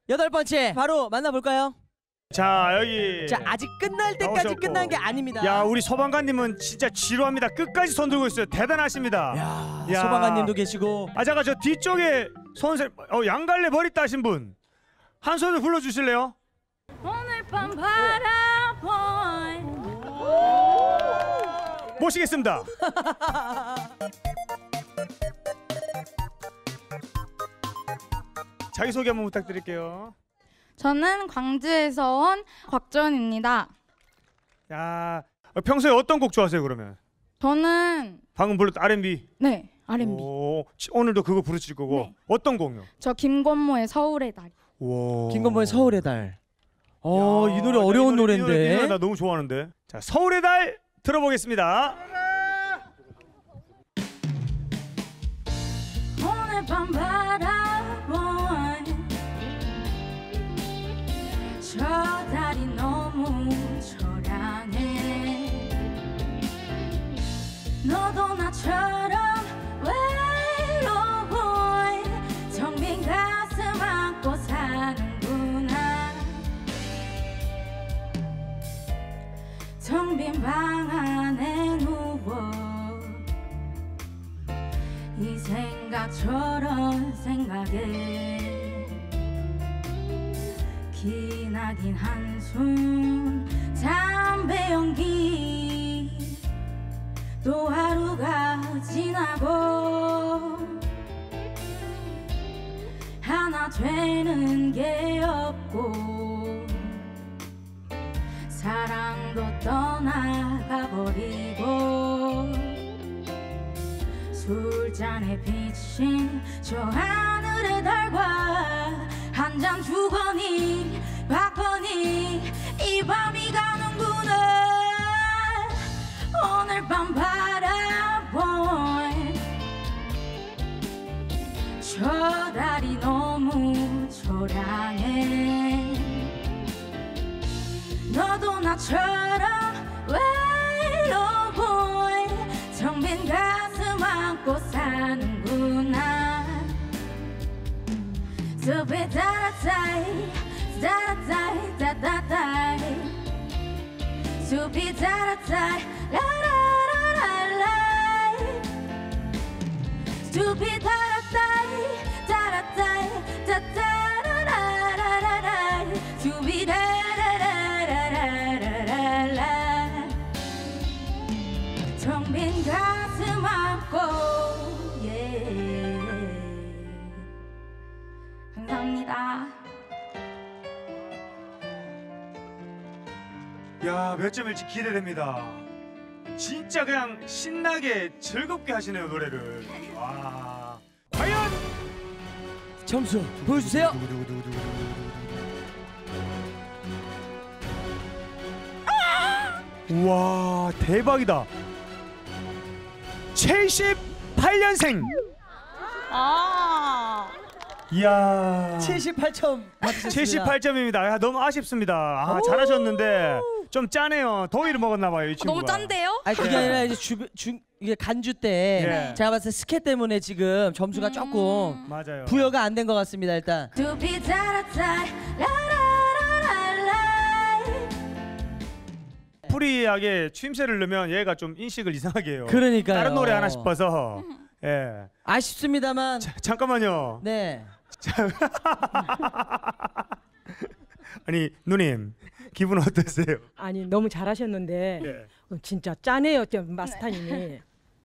8번째 바로 만나볼까요? 자 여기. 자 아직 끝날 때까지 나오셨고. 끝난 게 아닙니다. 야 우리 소방관님은 진짜 지루합니다. 끝까지 손 들고 있어요. 대단하십니다. 야, 소방관님도 계시고. 아 잠깐 저 뒤쪽에 양갈래 머리 따신 분 한 소절 불러주실래요? 오늘 밤 바라본 모시겠습니다. 자기소개 한번 부탁드릴게요. 저는 광주에서 온 곽전입니다. 야 평소에 어떤 곡 좋아하세요 그러면? 저는 방금 불렀던 R&B. 네 R&B. 오늘도 그거 부르실 거고. 네. 어떤 곡요? 저 김건모의 서울의 달. 김건모의 서울의 달. 이 노래 어려운 이 노래인데. 노래 나 너무 좋아하는데. 자 서울의 달 들어보겠습니다. 오늘 밤 바라본 저 달이 너무 초라해. 너도 나처럼 외로워 정빈 가슴 안고 사는구나. 정빈 방 안에 누워 이 생각 저런 생각에 기나긴 한숨 담배 연기 또 하루가 지나고 하나 되는 게 없고 사랑도 떠나가 버리고 술잔에 비친 저 하늘의 달과 한 잔 주거니 받거니 이 밤이 가는구나. 오늘 밤 바라본 저 달이 너무 초라해. 너도 나처럼 외로워 정빈 가슴 안고 사는구나. 숲이 따라다이 따라다이 따따다이 숲이 따라다이 라라라라라이 숲이 따라다이 따라다이 따따라라라라라이 숲이 라라라라라라라 정빈 가슴 안고 감사합니다. 야, 몇 점일지 기대됩니다. 진짜 그냥 신나게 즐겁게 하시네요 노래를. 와, 과연 점수 보여주세요. 와, 대박이다. 78년생. 이야, 78점 맞으셨습니다. 78점입니다. 야, 너무 아쉽습니다. 잘하셨는데 좀 짜네요. 더위를 먹었나 봐요, 이 친구가. 너무 짠데요? 아니 그게 아니라 이제 이게 간주 때 예. 제가 봤을 때 스케 때문에 지금 점수가 조금 맞아요. 부여가 안 된 것 같습니다. 일단 숲이 따라다이 라라라라라이 프리하게 추임새를 넣으면 얘가 좀 인식을 이상하게 해요. 그러니까요. 다른 노래 하나 싶어서. 예. 아쉽습니다만 잠깐만요. 네. 아니 누님 기분 어떠세요? 아니 너무 잘하셨는데 예. 진짜 짜네요, 마스터님이.